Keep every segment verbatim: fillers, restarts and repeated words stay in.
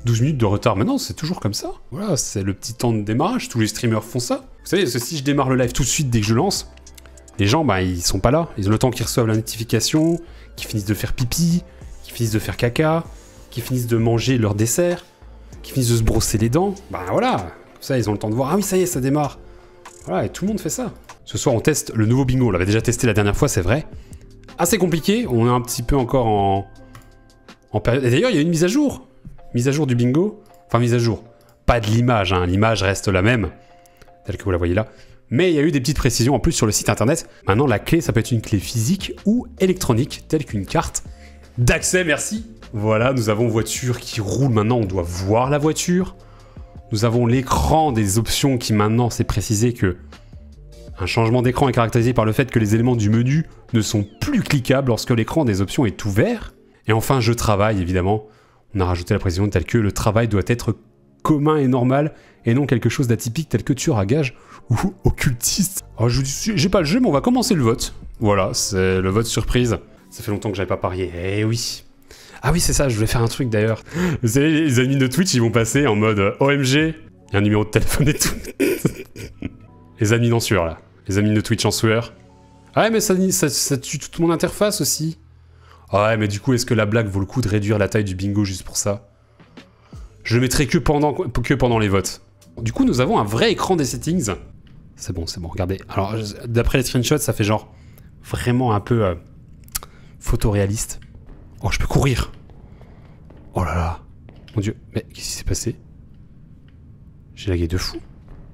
douze minutes de retard. Mais non, c'est toujours comme ça. Voilà, c'est le petit temps de démarrage. Tous les streamers font ça. Vous savez, parce que si je démarre le live tout de suite dès que je lance, les gens, bah, ils sont pas là. Ils ont le temps qu'ils reçoivent la notification, qu'ils finissent de faire pipi, qu'ils finissent de faire caca, qu'ils finissent de manger leur dessert, qu'ils finissent de se brosser les dents. Bah voilà, comme ça, ils ont le temps de voir. Ah oui, ça y est, ça démarre. Voilà, et tout le monde fait ça. Ce soir, on teste le nouveau bingo. On l'avait déjà testé la dernière fois, c'est vrai. Assez compliqué. On est un petit peu encore en, en période. Et d'ailleurs, il y a une mise à jour. Mise à jour du bingo. Enfin, mise à jour. Pas de l'image, hein. L'image reste la même, telle que vous la voyez là. Mais il y a eu des petites précisions en plus sur le site internet. Maintenant, la clé, ça peut être une clé physique ou électronique, telle qu'une carte d'accès, merci. Voilà, nous avons voiture qui roule. Maintenant, on doit voir la voiture. Nous avons l'écran des options qui maintenant, c'est précisé que un changement d'écran est caractérisé par le fait que les éléments du menu ne sont plus cliquables lorsque l'écran des options est ouvert. Et enfin, je travaille, évidemment. On a rajouté la précision telle que le travail doit être commun et normal et non quelque chose d'atypique tel que tueur à gage ou occultiste. Oh, je j'ai pas le jeu, mais on va commencer le vote. Voilà, c'est le vote surprise. Ça fait longtemps que j'avais pas parié. Eh oui. Ah oui, c'est ça, je voulais faire un truc d'ailleurs. Vous savez, les amis de Twitch, ils vont passer en mode O M G. Il y a un numéro de téléphone et tout. Les amis en sueur, là. Les amis de Twitch en sueur. Ah ouais, mais ça, ça, ça tue toute mon interface aussi. Ah ouais, mais du coup, est-ce que la blague vaut le coup de réduire la taille du bingo juste pour ça? Je le mettrai que pendant, que pendant les votes. Du coup, nous avons un vrai écran des settings. C'est bon, c'est bon, regardez. Alors, d'après les screenshots, ça fait genre vraiment un peu euh, photoréaliste. Oh, je peux courir. Oh là là. Mon Dieu, mais qu'est-ce qui s'est passé? J'ai lagué de fou.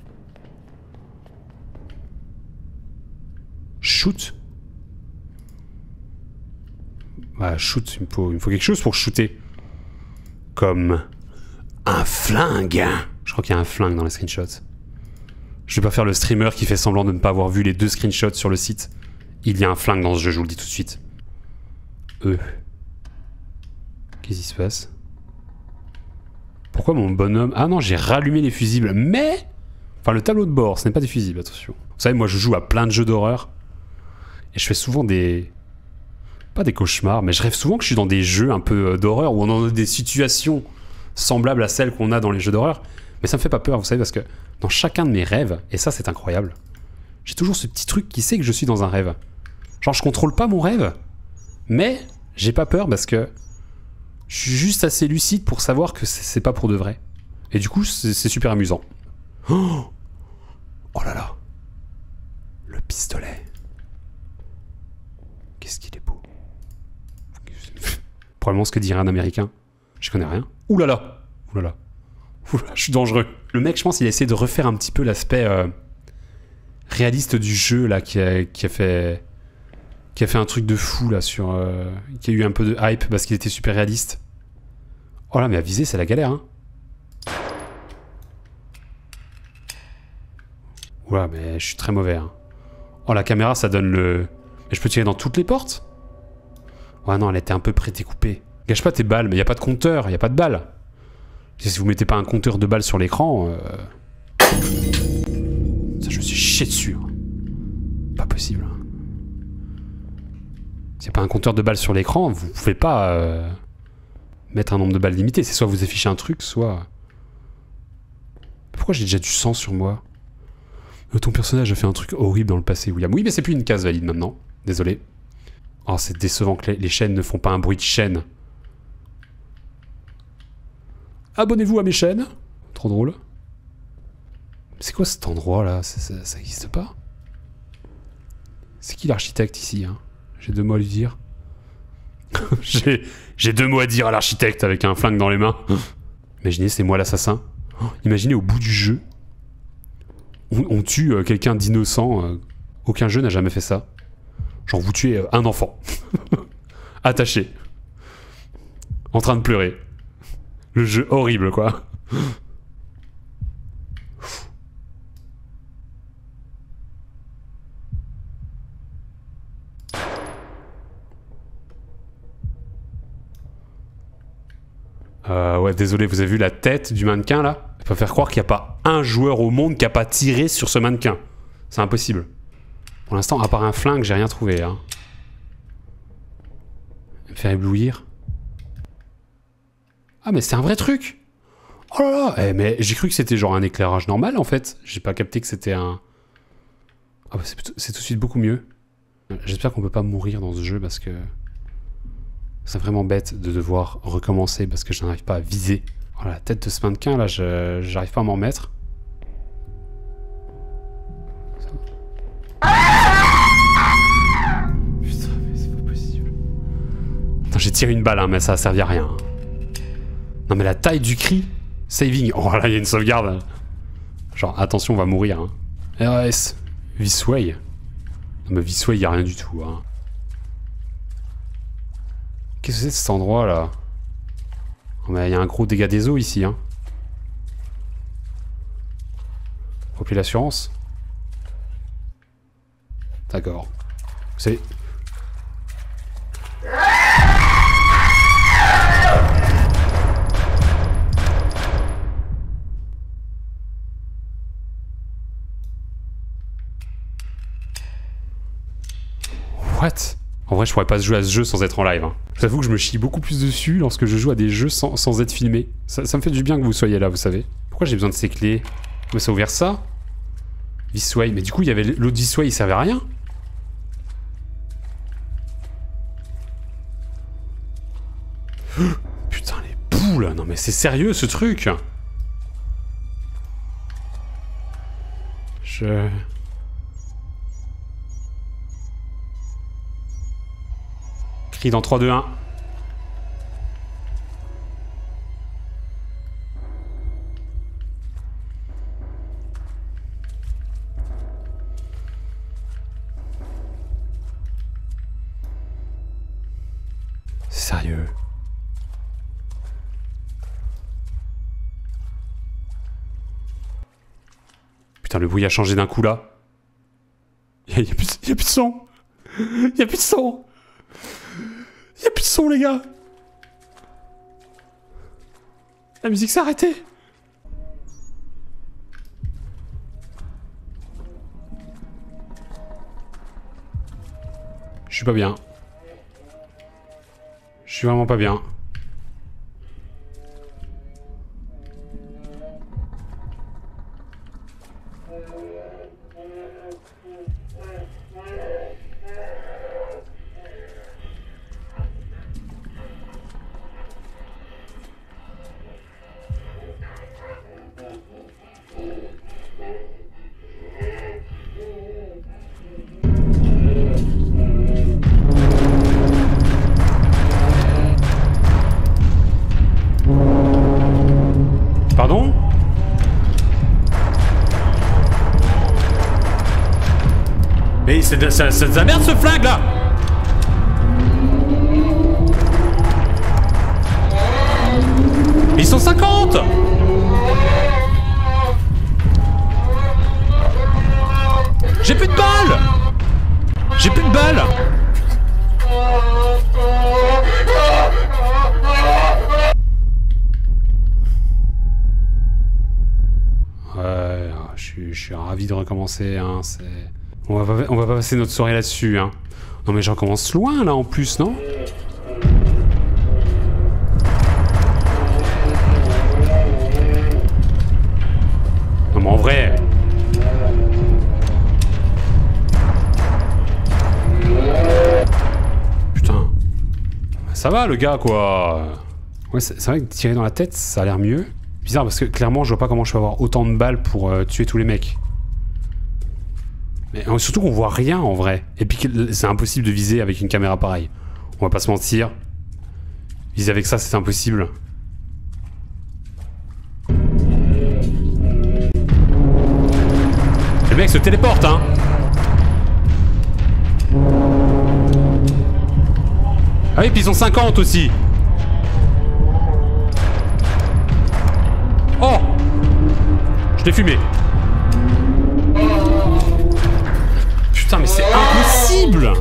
Shoot. Bah, shoot, il me faut, il me faut quelque chose pour shooter. Comme un flingue. Je crois qu'il y a un flingue dans les screenshots. Je vais pas faire le streamer qui fait semblant de ne pas avoir vu les deux screenshots sur le site. Il y a un flingue dans ce jeu, je vous le dis tout de suite. Euh. Qu'est-ce qui se passe? Pourquoi mon bonhomme... Ah non, j'ai rallumé les fusibles, mais... Enfin, le tableau de bord, ce n'est pas des fusibles, attention. Vous savez, moi, je joue à plein de jeux d'horreur. Et je fais souvent des... Pas des cauchemars, mais je rêve souvent que je suis dans des jeux un peu d'horreur où on a des situations semblables à celles qu'on a dans les jeux d'horreur. Mais ça me fait pas peur, vous savez, parce que dans chacun de mes rêves, et ça, c'est incroyable, j'ai toujours ce petit truc qui sait que je suis dans un rêve. Genre, je contrôle pas mon rêve, mais j'ai pas peur parce que je suis juste assez lucide pour savoir que c'est pas pour de vrai. Et du coup, c'est super amusant. Oh, oh là là. Le pistolet. Qu'est-ce qu'il est beau. Probablement ce que dirait un Américain. Je connais rien. Ouh là là. Ouh là là. Ouh là, je suis dangereux. Le mec, je pense, il a essayé de refaire un petit peu l'aspect euh, réaliste du jeu, là, qui a, qui a fait... qui a fait un truc de fou, là, sur... Euh, qui a eu un peu de hype parce qu'il était super réaliste. Oh là, mais à viser, c'est la galère, hein. Ouah, mais je suis très mauvais, hein. Oh, la caméra, ça donne le... Mais je peux tirer dans toutes les portes? Ouais, non, elle était un peu pré-découpée. Gâche pas tes balles, mais il n'y a pas de compteur, il n'y a pas de balles. Si vous mettez pas un compteur de balles sur l'écran... Euh... Ça, je me suis chié dessus. Hein. Pas possible. Hein. S'il n'y a pas un compteur de balles sur l'écran, vous pouvez pas euh, mettre un nombre de balles limité. C'est soit vous affichez un truc, soit... Pourquoi j'ai déjà du sang sur moi? euh, Ton personnage a fait un truc horrible dans le passé, William. Oui, mais c'est plus une case valide maintenant. Désolé. Oh, c'est décevant que les, les chaînes ne font pas un bruit de chaîne. Abonnez-vous à mes chaînes. Trop drôle. C'est quoi cet endroit là? Ça, ça, ça existe pas? C'est qui l'architecte ici, hein? J'ai deux mots à lui dire. J'ai deux mots à dire à l'architecte avec un flingue dans les mains. Imaginez, c'est moi l'assassin. Oh, imaginez au bout du jeu, on, on tue euh, quelqu'un d'innocent. Euh, aucun jeu n'a jamais fait ça. Genre vous tuez euh, un enfant. Attaché. En train de pleurer. Le jeu horrible, quoi. Euh, ouais, désolé, vous avez vu la tête du mannequin, là? Il faut faire croire qu'il n'y a pas un joueur au monde qui n'a pas tiré sur ce mannequin. C'est impossible. Pour l'instant, à part un flingue, j'ai rien trouvé, hein. Me faire éblouir. Ah, mais c'est un vrai truc! Oh là là. Eh, mais j'ai cru que c'était genre un éclairage normal, en fait. J'ai pas capté que c'était un... Ah bah c'est tout de suite beaucoup mieux. J'espère qu'on peut pas mourir dans ce jeu, parce que... C'est vraiment bête de devoir recommencer, parce que je n'arrive pas à viser. Oh, la tête de ce mannequin, là, je j'arrive pas à m'en mettre. Putain, mais c'est pas possible. Attends, j'ai tiré une balle, hein, mais ça a servi à rien. Non, mais la taille du cri. Saving. Oh là, il y a une sauvegarde. Genre, attention, on va mourir. Hein. R S. Visway. Non, mais Visway, il n'y a rien du tout. Hein. Qu'est-ce que c'est cet endroit là? Oh, mais il y a un gros dégât des eaux ici. Hein. Remplir l'assurance. D'accord. C'est... What? En vrai, je pourrais pas jouer à ce jeu sans être en live. Hein. J'avoue que je me chie beaucoup plus dessus lorsque je joue à des jeux sans, sans être filmé. Ça, ça me fait du bien que vous soyez là, vous savez. Pourquoi j'ai besoin de ces clés? Mais ça a ouvert ça? Visway. Mais du coup, il y avait l'autre Visway, il servait à rien? Putain, les poules! Non mais c'est sérieux ce truc! Je... Crie dans trois, deux, un. Sérieux? Putain, le bruit a changé d'un coup là. Il n'y a, a plus de son. Il n'y a plus de son. Il n'y a plus de son, les gars. La musique s'est arrêtée. Je suis pas bien. Je suis vraiment pas bien. Pardon? Mais c'est de, de la merde ce flingue là! Ils sont cinquante! J'ai plus de balles! J'ai plus de balles! Ouais, je suis, je suis ravi de recommencer, hein, c'est... On va, on va pas passer notre soirée là-dessus, hein. Non mais j'en commence loin, là, en plus, non? Non mais en vrai... Putain. Ça va, le gars, quoi. Ouais, c'est vrai que tirer dans la tête, ça a l'air mieux. Bizarre parce que clairement je vois pas comment je peux avoir autant de balles pour euh, tuer tous les mecs. Mais euh, surtout qu'on voit rien en vrai. Et puis c'est impossible de viser avec une caméra pareille. On va pas se mentir. Viser avec ça c'est impossible. Les mecs se téléportent hein. Ah oui puis ils sont cinquante aussi. Oh! Je l'ai fumé. Putain, mais c'est impossible!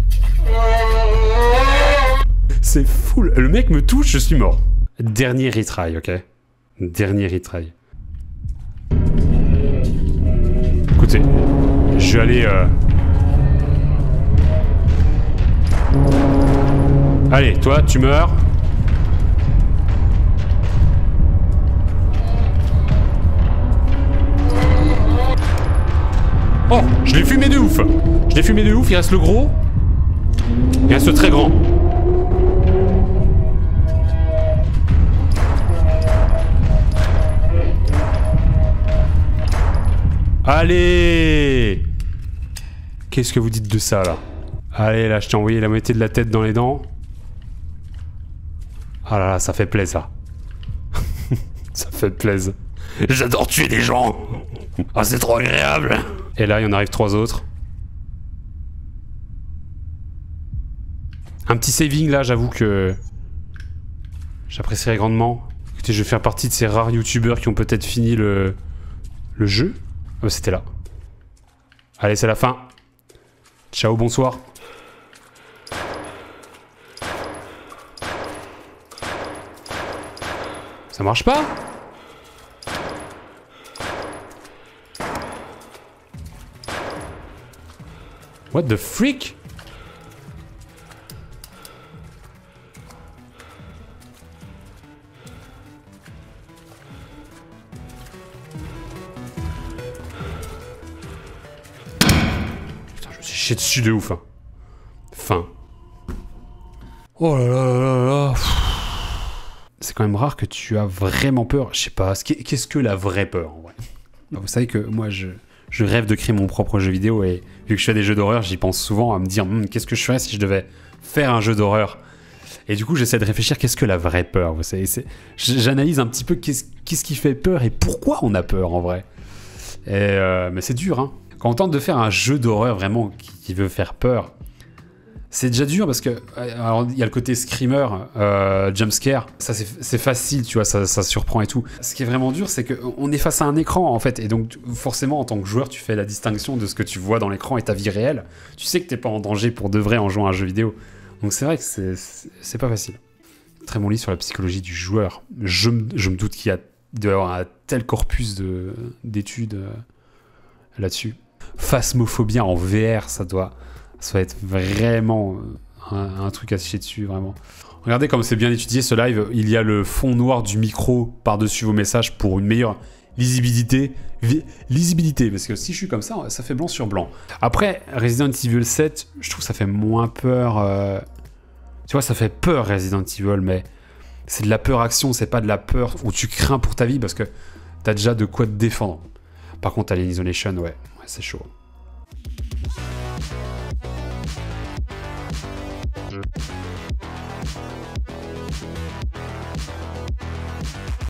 C'est fou. Le mec me touche, je suis mort. Dernier retry, ok? Dernier retry. Écoutez, je vais aller... Euh... Allez, toi, tu meurs. Oh, je l'ai fumé de ouf. Je l'ai fumé de ouf, il reste le gros. Il reste le très grand. Allez! Qu'est-ce que vous dites de ça, là? Allez, là, je t'ai envoyé la moitié de la tête dans les dents. Ah là là, ça fait plaisir. Ça fait plaisir. J'adore tuer des gens. Ah, c'est trop agréable. Et là, il y en arrive trois autres. Un petit saving, là, j'avoue que... j'apprécierais grandement. Écoutez, je vais faire partie de ces rares youtubeurs qui ont peut-être fini le... le jeu. Oh, c'était là. Allez, c'est la fin. Ciao, bonsoir. Ça marche pas? What the freak? Putain, je me suis chié dessus de ouf. Hein. Fin. Oh là là là là là. C'est quand même rare que tu as vraiment peur. Je sais pas, qu'est-ce que la vraie peur en vrai? Vous savez que moi je, je rêve de créer mon propre jeu vidéo et vu que je fais des jeux d'horreur, j'y pense souvent à me dire hm, qu'est-ce que je ferais si je devais faire un jeu d'horreur? Et du coup j'essaie de réfléchir qu'est-ce que la vraie peur, vous savez, j'analyse un petit peu qu'est-ce qu'est-ce qui fait peur et pourquoi on a peur en vrai. Et euh, mais c'est dur hein. Quand on tente de faire un jeu d'horreur vraiment qui, qui veut faire peur, c'est déjà dur parce que alors il y a le côté screamer, euh, jumpscare, ça c'est facile, tu vois, ça, ça surprend et tout. Ce qui est vraiment dur, c'est qu'on est face à un écran en fait, et donc forcément en tant que joueur, tu fais la distinction de ce que tu vois dans l'écran et ta vie réelle. Tu sais que t'es pas en danger pour de vrai en jouant à un jeu vidéo. Donc c'est vrai que c'est pas facile. Très bon livre sur la psychologie du joueur. Je, je me doute qu'il y a il doit y avoir un tel corpus d'études euh, là-dessus. Phasmophobia en V R, ça doit... ça va être vraiment un, un truc à se chier dessus, vraiment. Regardez comme c'est bien étudié ce live. Il y a le fond noir du micro par-dessus vos messages pour une meilleure lisibilité. Vi lisibilité, parce que si je suis comme ça, ça fait blanc sur blanc. Après, Resident Evil sept, je trouve que ça fait moins peur. Euh... Tu vois, ça fait peur Resident Evil, mais c'est de la peur-action, c'est pas de la peur où tu crains pour ta vie parce que t'as déjà de quoi te défendre. Par contre, Alien Isolation, ouais, ouais c'est chaud.